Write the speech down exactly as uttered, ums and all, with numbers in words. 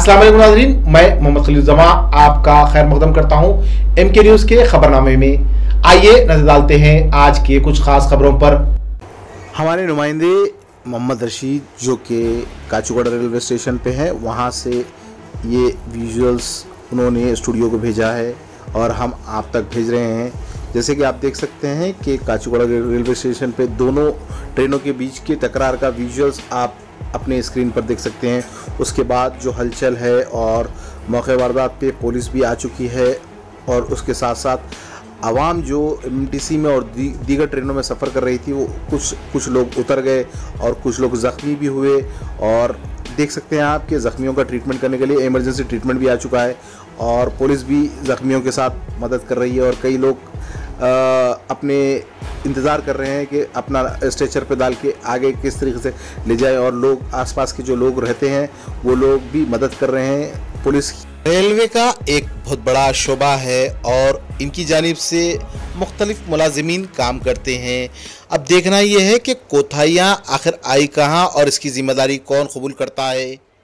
अस्सलाम वालेकुम नाज़रीन, मैं मोहम्मद खलील जमा आपका खैर मकदम करता हूं एम के न्यूज़ के खबरनामे में। आइए नजर डालते हैं आज के कुछ खास खबरों पर। हमारे नुमाइंदे मोहम्मद रशीद जो कि काचूगढ़ रेलवे स्टेशन पे है, वहाँ से ये विजुअल्स उन्होंने स्टूडियो को भेजा है और हम आप तक भेज रहे हैं। जैसे कि आप देख सकते हैं कि काचूगढ़ रेलवे स्टेशन पे दोनों ट्रेनों के बीच के तकरार का विजुअल्स आप अपने स्क्रीन पर देख सकते हैं। उसके बाद जो हलचल है और मौके वारदात पे पुलिस भी आ चुकी है और उसके साथ साथ आवाम जो एमटीसी में और दी, दीगर ट्रेनों में सफ़र कर रही थी, वो कुछ कुछ लोग उतर गए और कुछ लोग ज़ख्मी भी हुए। और देख सकते हैं आप कि ज़ख्मियों का ट्रीटमेंट करने के लिए इमरजेंसी ट्रीटमेंट भी आ चुका है और पुलिस भी ज़ख्मियों के साथ मदद कर रही है। और कई लोग आ, अपने इंतज़ार कर रहे हैं कि अपना स्ट्रेचर पे डाल के आगे किस तरीके से ले जाए, और लोग आसपास के जो लोग रहते हैं वो लोग भी मदद कर रहे हैं। पुलिस रेलवे का एक बहुत बड़ा शोबा है और इनकी जानिब से मुख्तलिफ मुलाजिमीन काम करते हैं। अब देखना यह है कि कोताहियाँ आखिर आई कहाँ और इसकी जिम्मेदारी कौन कबूल करता है।